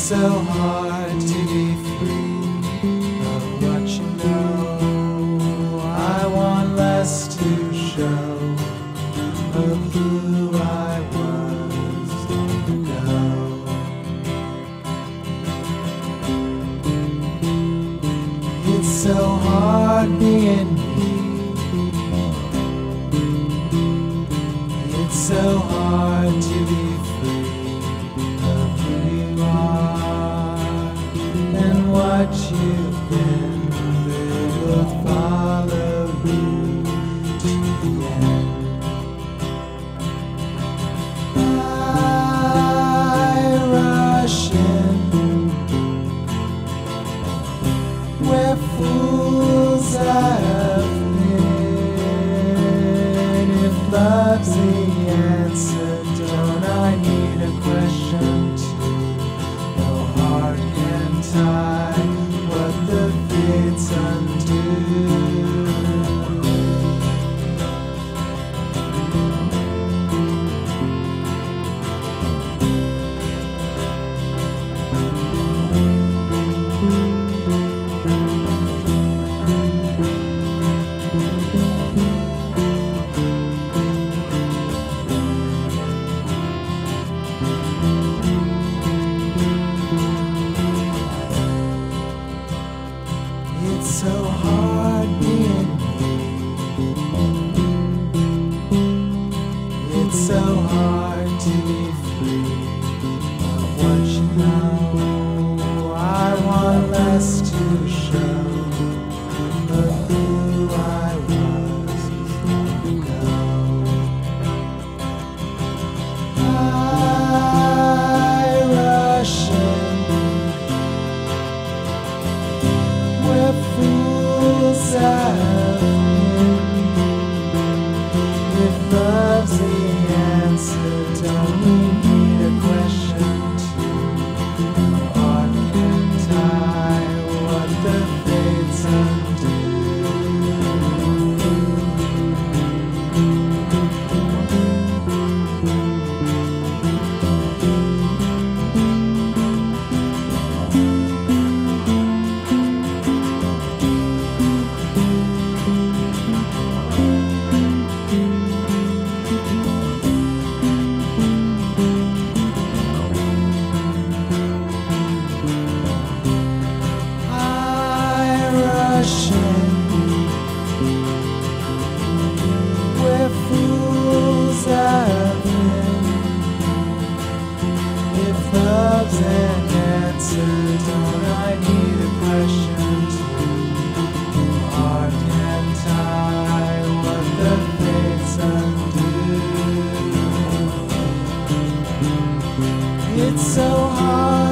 so hard to be free of what you know. I want less to show of who I was long ago. It's so hard being me. It's so hard to be free of who you are and what you've been. They will follow you to the end. I rush in where fools have been. If love's the answer, don't I need a question too? No heart can tie what the fates undo. It's so hard being me. It's so hard to be free of what you know. I want less to show of who I was long ago. I rush in where fools have been. If love's the answer, don't we need a question too? No heart can tie what the fates undo. Where fools have been. If love's an answer, don't I need a question too? No heart can tie what the fates undo. It's so hard